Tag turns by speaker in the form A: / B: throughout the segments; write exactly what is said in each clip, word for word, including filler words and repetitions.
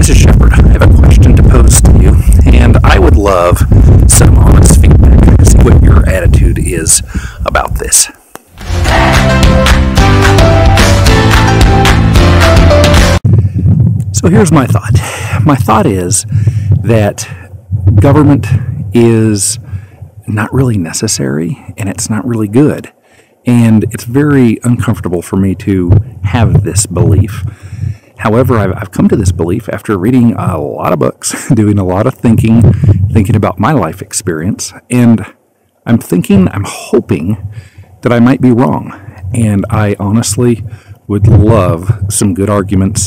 A: This is Shepard. I have a question to pose to you, and I would love some honest feedback to see what your attitude is about this. So here's my thought. My thought is that government is not really necessary, and it's not really good. And it's very uncomfortable for me to have this belief. However, I've, I've come to this belief after reading a lot of books, doing a lot of thinking, thinking about my life experience, and I'm thinking, I'm hoping that I might be wrong. And I honestly would love some good arguments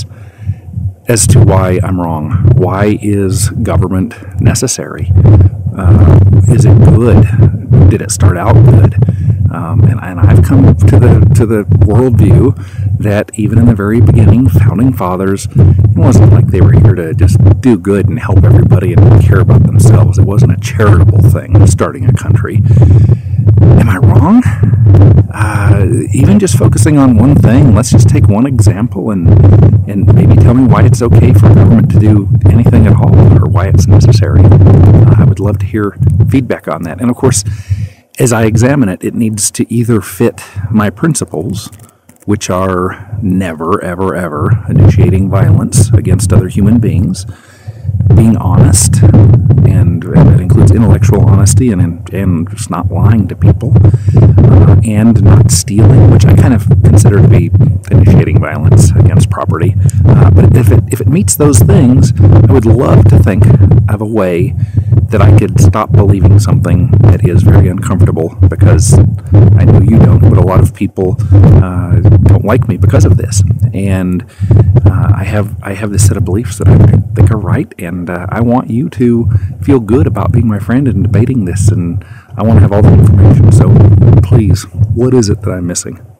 A: as to why I'm wrong. Why is government necessary? Uh, is it good? Did it start out good? Um, and, and I've come to the to the worldview that even in the very beginning, founding fathers, it wasn't like they were here to just do good and help everybody and care about themselves. It wasn't a charitable thing, starting a country. Am I wrong? Uh, even just focusing on one thing, let's just take one example and and maybe tell me why it's okay for government to do anything at all, or why it's necessary. Uh, I would love to hear feedback on that. And of course, as I examine it, it needs to either fit my principles, which are never, ever, ever initiating violence against other human beings, being honest, and, and that includes intellectual honesty and, and just not lying to people, uh, and not stealing, which I kind of consider to be initiating violence against property. Uh, but if it, if it meets those things, I would love to think of a way that I could stop believing something that is very uncomfortable, because I know you don't, but a lot of people uh, don't like me because of this. And uh, I have I have this set of beliefs that I think are right, and uh, I want you to feel good about being my friend and debating this, and I want to have all the information. So please, what is it that I'm missing?